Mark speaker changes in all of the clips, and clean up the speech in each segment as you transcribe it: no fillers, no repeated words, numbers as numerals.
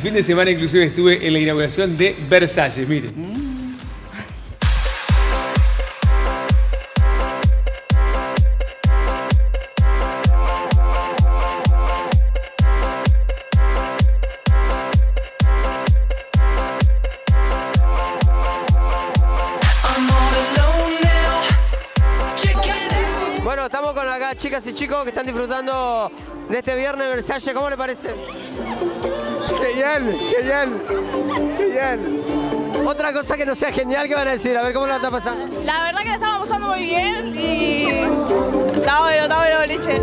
Speaker 1: El fin de semana inclusive estuve en la inauguración de Versalles, miren.
Speaker 2: Bueno, estamos con acá chicas y chicos que están disfrutando de este viernes de Versalles. ¿Cómo les parece? Genial, genial, genial. Otra cosa que no sea genial, ¿qué van a decir? A ver, ¿cómo la está pasando?
Speaker 3: La verdad que la estamos pasando muy bien y está bueno, boliche.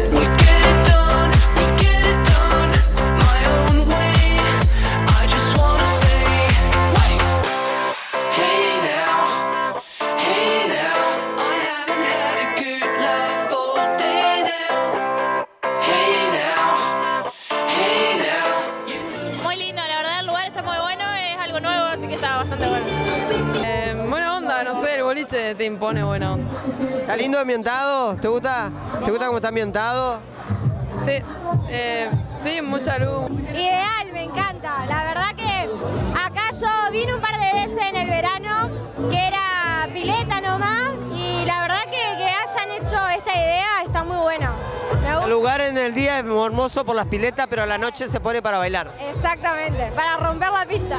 Speaker 4: Buena onda, no sé, el boliche te impone buena onda.
Speaker 2: ¿Está lindo ambientado? ¿Te gusta? ¿Te gusta cómo está ambientado?
Speaker 4: Sí, sí, mucha luz.
Speaker 5: Ideal, me encanta. La verdad que acá yo vine un par de veces en el verano, que era pileta nomás, y la verdad que hayan hecho esta idea está muy buena.
Speaker 2: El lugar en el día es hermoso por las piletas, pero a la noche se pone para bailar.
Speaker 5: Exactamente, para romper la pista.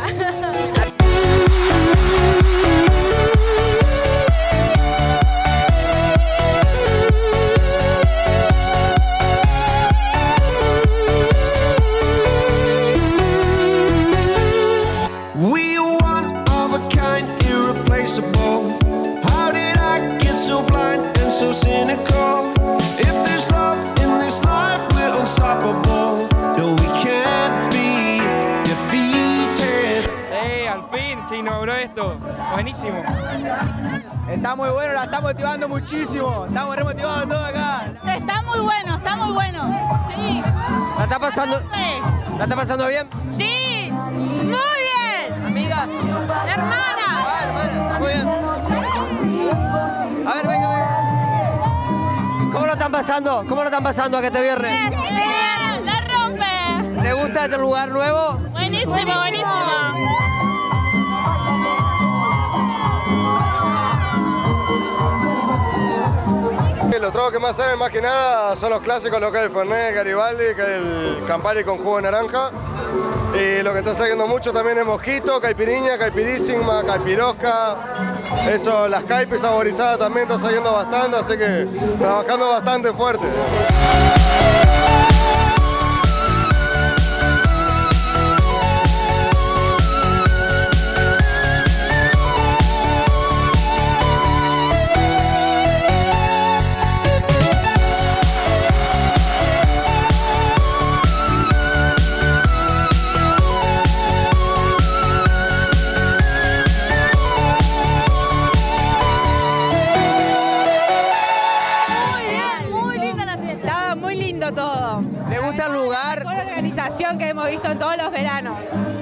Speaker 6: We are one of a kind, irreplaceable. How did I get so blind and so cynical? If there's love in this life, we're unstoppable. No, we can't be defeated.
Speaker 7: Al fin se inauguró esto. Buenísimo.
Speaker 8: Está muy bueno, la está motivando muchísimo. Estamos re motivados todos acá.
Speaker 3: Está muy bueno, está muy bueno. Sí.
Speaker 2: ¿La está pasando? ¿La está pasando bien?
Speaker 3: Sí, muy bien.
Speaker 2: ¿Amigas?
Speaker 3: Hermana.
Speaker 2: Ah, hermana, muy bien. A ver, venga. ¿Cómo lo están pasando? ¿Cómo lo están pasando acá este viernes?
Speaker 3: Bien, la rompe.
Speaker 2: ¿Le gusta este lugar nuevo?
Speaker 3: Buenísimo, buenísimo.
Speaker 9: Los tragos que más saben más que nada son los clásicos, lo que es el Fernet, Garibaldi, que es el Campari con jugo de naranja. Y lo que está saliendo mucho también es mosquito, caipiriña, caipirísima, caipirosca. Eso, las caipis saborizadas también está saliendo bastante, así que trabajando bastante fuerte.
Speaker 5: Todo.
Speaker 2: ¿Le gusta el lugar?
Speaker 5: La mejor organización que hemos visto en todos los veranos.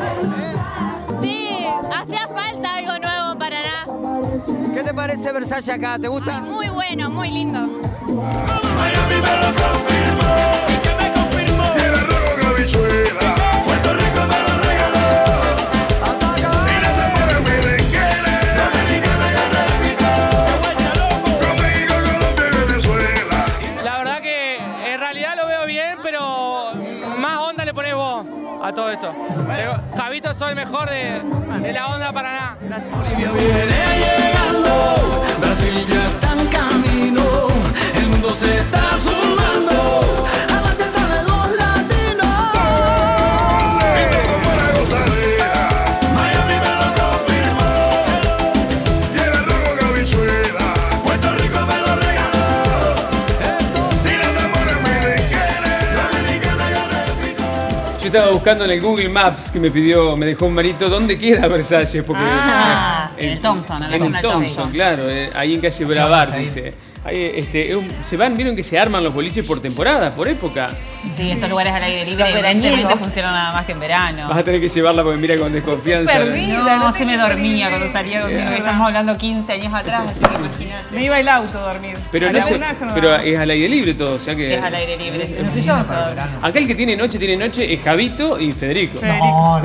Speaker 3: Sí, hacía falta algo nuevo en Paraná.
Speaker 2: ¿Qué te parece Versalles acá? ¿Te gusta?
Speaker 3: Muy bueno, muy lindo.
Speaker 6: Miami me lo confirmó. ¿Y qué me confirmó? Era rojo con habichuela. Puerto Rico me lo regaló. Mira ese amor merenguera. Dominicana ya repito. Con México, Colombia y Venezuela.
Speaker 7: La verdad que en realidad lo veo bien, pero más onda le pones vos a todo esto. Javito sos el mejor de la onda Paraná.
Speaker 6: Bolivia viene llegando, Brasil ya está en camino, el mundo se está sumando a la fiesta de los latinos. Eso como una gozadera, Miami me lo confirmó, y era rojo con habichuela, Puerto Rico me lo regaló. Si las amores merengueras, dominicana ya repito.
Speaker 1: Yo estaba buscando en el Google Maps que me dejó un marito, ¿dónde queda Versalles? Porque
Speaker 10: en el Thompson, en la zona
Speaker 1: el
Speaker 10: del
Speaker 1: Thompson,
Speaker 10: Thompson.
Speaker 1: claro, ahí en calle Bravar, dice. Vieron que se arman los boliches por temporada, por época.
Speaker 10: Sí, estos lugares al aire libre evidentemente funcionan nada más que en verano.
Speaker 1: Vas a tener que llevarla porque mira con desconfianza.
Speaker 10: No, se me dormía cuando salía conmigo. Estamos hablando 15 años atrás, así que imagínate.
Speaker 3: Me iba el auto a dormir.
Speaker 1: Pero, pero es al aire libre todo, o sea que...
Speaker 10: Es al aire libre. No sé yo.
Speaker 1: Acá el que tiene noche es Javito y Federico.
Speaker 10: No.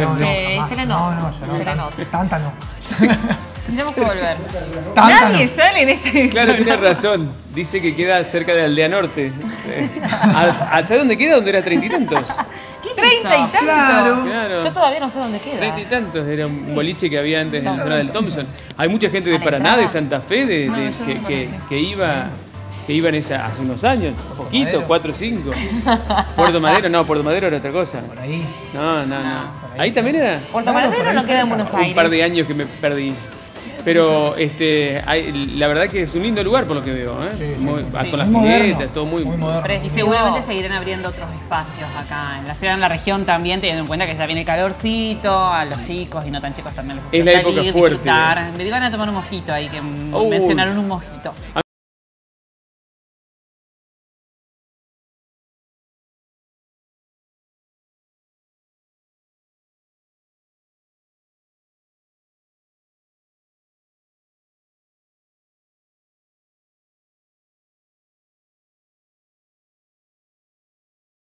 Speaker 11: Tanta no.
Speaker 10: Tenemos que volver.
Speaker 3: Nadie sale en este...
Speaker 1: Claro, tiene razón. Dice que queda cerca de Aldea Norte. ¿Sabes dónde queda? ¿Dónde era 30 y tantos?
Speaker 3: 30 y tantos.
Speaker 1: Claro.
Speaker 10: Yo todavía no sé dónde queda.
Speaker 1: 30 y tantos. Era un boliche que había antes en la zona del Thompson. Hay mucha gente de Paraná, de Santa Fe, que iban hace unos años. Poquito, 4 o 5. Puerto Madero era otra cosa.
Speaker 11: Por ahí.
Speaker 1: No. Ahí también era.
Speaker 10: Puerto Madero no queda en Buenos Aires.
Speaker 1: Un par de años que me perdí. Pero la verdad que es un lindo lugar por lo que veo, ¿eh? Con las piletas, todo muy
Speaker 10: moderno. Y seguramente seguirán abriendo otros espacios acá en la ciudad, en la región también, teniendo en cuenta que ya viene el calorcito, a los chicos y no tan chicos también les gusta
Speaker 1: es la
Speaker 10: salir,
Speaker 1: época fuerte.
Speaker 10: disfrutar. Me van a tomar un mojito ahí, que mencionaron un mojito.